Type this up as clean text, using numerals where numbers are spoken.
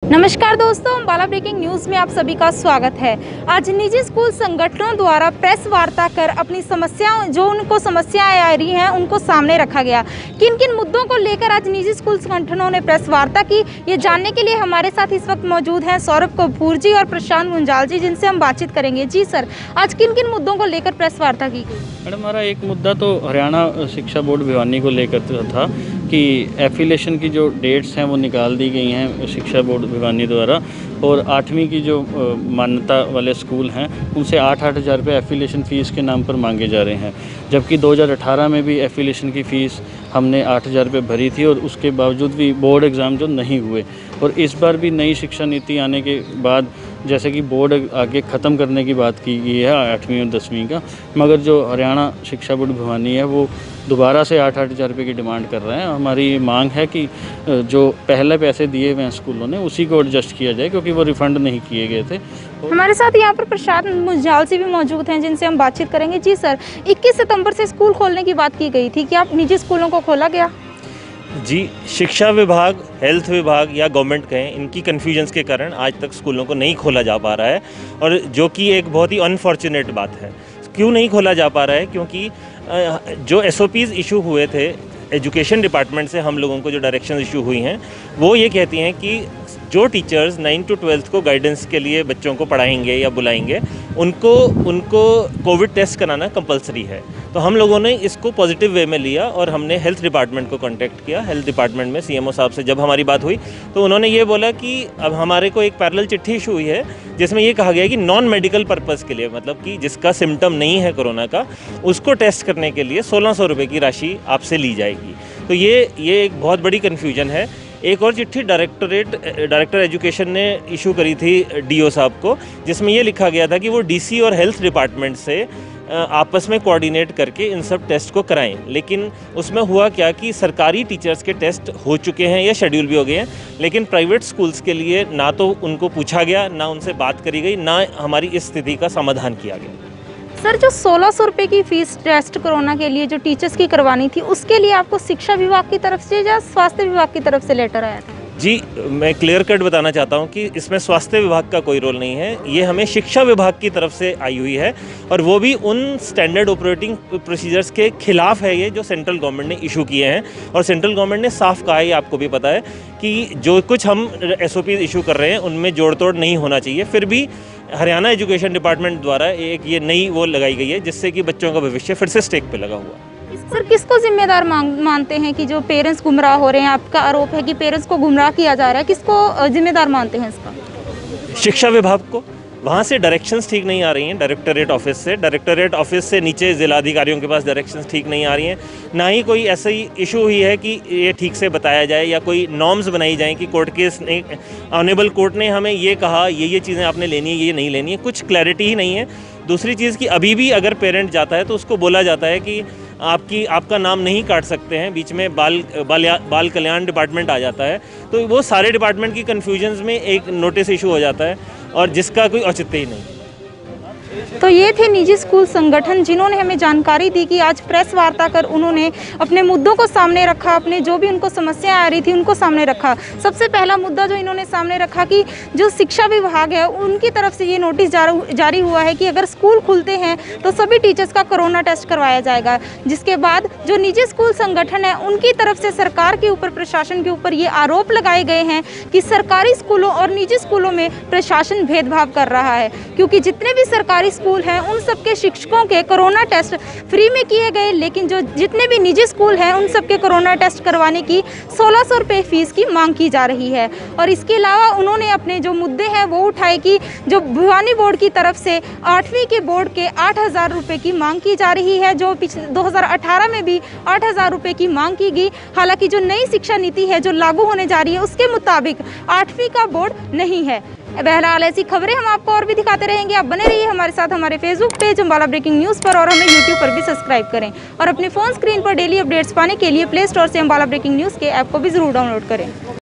नमस्कार दोस्तों, Ambala breaking news में आप सभी का स्वागत है। आज निजी स्कूल संगठनों द्वारा प्रेस वार्ता कर अपनी समस्याओं जो उनको समस्याएं आ रही हैं उनको सामने रखा गया। किन किन मुद्दों को लेकर आज निजी स्कूल संगठनों ने प्रेस वार्ता की, ये जानने के लिए हमारे साथ इस वक्त मौजूद हैं सौरभ कपूर जी और प्रशांत मुंजाल जी, जिनसे हम बातचीत करेंगे। जी सर, आज किन किन मुद्दों को लेकर प्रेस वार्ता की गई? मैडम, हमारा एक मुद्दा तो हरियाणा शिक्षा बोर्ड भिवानी को लेकर था कि एफिलेशन की जो डेट्स हैं वो निकाल दी गई हैं शिक्षा बोर्ड भिवानी द्वारा, और 8वीं की जो मान्यता वाले स्कूल हैं उनसे 8-8 हज़ार रुपये एफिलेशन फ़ीस के नाम पर मांगे जा रहे हैं, जबकि 2018 में भी एफिलेशन की फ़ीस हमने 8 हज़ार रुपये भरी थी और उसके बावजूद भी बोर्ड एग्ज़ाम जो नहीं हुए। और इस बार भी नई शिक्षा नीति आने के बाद जैसे कि बोर्ड आगे ख़त्म करने की बात की गई है 8वीं और 10वीं का, मगर जो हरियाणा शिक्षा बोर्ड भिवानी है वो दोबारा से 8-8 हज़ार रुपये की डिमांड कर रहे हैं। हमारी मांग है कि जो पहले पैसे दिए हुए हैं स्कूलों ने उसी को एडजस्ट किया जाए, क्योंकि वो रिफ़ंड नहीं किए गए थे। हमारे साथ यहाँ पर प्रशांत मुंजाल जी भी मौजूद हैं, जिनसे हम बातचीत करेंगे। जी सर, 21 सितंबर से स्कूल खोलने की बात की गई थी, क्या निजी स्कूलों को खोला गया? जी, शिक्षा विभाग, हेल्थ विभाग या गवर्नमेंट कहें, इनकी कन्फ्यूजन्स के कारण आज तक स्कूलों को नहीं खोला जा पा रहा है, और जो कि एक बहुत ही अनफॉर्चुनेट बात है। क्यों नहीं खोला जा पा रहा है? क्योंकि जो SOPs इशू हुए थे एजुकेशन डिपार्टमेंट से, हम लोगों को जो डायरेक्शन इशू हुई हैं वो ये कहती हैं कि जो टीचर्स 9 to 12 को गाइडेंस के लिए बच्चों को पढ़ाएंगे या बुलाएंगे उनको कोविड टेस्ट कराना कंपलसरी है। तो हम लोगों ने इसको पॉजिटिव वे में लिया और हमने हेल्थ डिपार्टमेंट को कांटेक्ट किया। हेल्थ डिपार्टमेंट में CMO साहब से जब हमारी बात हुई तो उन्होंने ये बोला कि अब हमारे को एक पैरेलल चिट्ठी इशू हुई है जिसमें ये कहा गया है कि नॉन मेडिकल पर्पज़ के लिए, मतलब कि जिसका सिम्टम नहीं है कोरोना का, उसको टेस्ट करने के लिए 1600 रुपये की राशि आपसे ली जाएगी। तो ये एक बहुत बड़ी कन्फ्यूजन है। एक और चिट्ठी डायरेक्टर एजुकेशन ने इशू करी थी DO साहब को, जिसमें ये लिखा गया था कि वो DC और हेल्थ डिपार्टमेंट से आपस में कोऑर्डिनेट करके इन सब टेस्ट को कराएं। लेकिन उसमें हुआ क्या कि सरकारी टीचर्स के टेस्ट हो चुके हैं या शेड्यूल भी हो गए हैं, लेकिन प्राइवेट स्कूल्स के लिए ना तो उनको पूछा गया, ना उनसे बात करी गई, ना हमारी इस स्थिति का समाधान किया गया। सर, जो 1600 रुपये की फीस टेस्ट कोरोना के लिए जो टीचर्स की करवानी थी, उसके लिए आपको शिक्षा विभाग की तरफ से या स्वास्थ्य विभाग की तरफ से लेटर आया था? जी, मैं क्लियर कट बताना चाहता हूं कि इसमें स्वास्थ्य विभाग का कोई रोल नहीं है। ये हमें शिक्षा विभाग की तरफ से आई हुई है, और वो भी उन स्टैंडर्ड ऑपरेटिंग प्रोसीजर्स के खिलाफ है ये जो सेंट्रल गवर्नमेंट ने इशू किए हैं। और सेंट्रल गवर्नमेंट ने साफ कहा है, आपको भी पता है, कि जो कुछ हम SOP इशू कर रहे हैं उनमें जोड़ तोड़ नहीं होना चाहिए। फिर भी हरियाणा एजुकेशन डिपार्टमेंट द्वारा एक ये नई वो लगाई गई है जिससे कि बच्चों का भविष्य फिर से स्टेक पे लगा हुआ। सर, किसको जिम्मेदार मानते हैं कि जो पेरेंट्स गुमराह हो रहे हैं? आपका आरोप है कि पेरेंट्स को गुमराह किया जा रहा है, किसको जिम्मेदार मानते हैं इसका? शिक्षा विभाग को। वहाँ से डायरेक्शंस ठीक नहीं आ रही हैं डायरेक्टरेट ऑफिस से नीचे जिला अधिकारियों के पास डायरेक्शंस ठीक नहीं आ रही हैं। ना ही कोई ऐसा ही इशू हुई है कि ये ठीक से बताया जाए या कोई नॉर्म्स बनाई जाएं कि कोर्ट केस ने, ऑनरेबल कोर्ट ने हमें ये कहा ये चीज़ें आपने लेनी है, ये नहीं लेनी है, कुछ क्लैरिटी ही नहीं है। दूसरी चीज़ कि अभी भी अगर पेरेंट जाता है तो उसको बोला जाता है कि आपका नाम नहीं काट सकते हैं, बीच में बाल कल्याण डिपार्टमेंट आ जाता है। तो वो सारे डिपार्टमेंट की कन्फ्यूजन्स में एक नोटिस इशू हो जाता है, और जिसका कोई औचित्य ही नहीं। तो ये थे निजी स्कूल संगठन जिन्होंने हमें जानकारी दी कि आज प्रेस वार्ता कर उन्होंने अपने मुद्दों को सामने रखा, अपने जो भी उनको समस्या आ रही थी उनको सामने रखा। सबसे पहला मुद्दा जो इन्होंने सामने रखा कि जो शिक्षा विभाग है उनकी तरफ से ये नोटिस जारी हुआ है कि अगर स्कूल खुलते हैं तो सभी टीचर्स का कोरोना टेस्ट करवाया जाएगा। जिसके बाद जो निजी स्कूल संगठन है उनकी तरफ से सरकार के ऊपर, प्रशासन के ऊपर ये आरोप लगाए गए हैं कि सरकारी स्कूलों और निजी स्कूलों में प्रशासन भेदभाव कर रहा है, क्योंकि जितने भी सरकारी स्कूल हैं उन सबके शिक्षकों के कोरोना टेस्ट फ्री में किए गए, लेकिन जो जितने भी निजी स्कूल हैं उन सबके कोरोना टेस्ट करवाने की 1600 रुपये फीस की मांग की जा रही है। और इसके अलावा उन्होंने अपने जो मुद्दे हैं वो उठाए कि जो भिवानी बोर्ड की तरफ से 8वीं के बोर्ड के 8,000 रुपये की मांग की जा रही है, जो 2018 में भी 8,000 रुपये की मांग की गई। हालांकि जो नई शिक्षा नीति है जो लागू होने जा रही है उसके मुताबिक 8वीं का बोर्ड नहीं है। बहरहाल ऐसी खबरें हम आपको और भी दिखाते रहेंगे। आप बने रहिए हमारे साथ हमारे Facebook page Ambala breaking news पर, और हमें यूट्यूब पर भी सब्सक्राइब करें। और अपने फ़ोन स्क्रीन पर डेली अपडेट्स पाने के लिए प्ले स्टोर से अम्बाला ब्रेकिंग न्यूज़ के ऐप को भी ज़रूर डाउनलोड करें।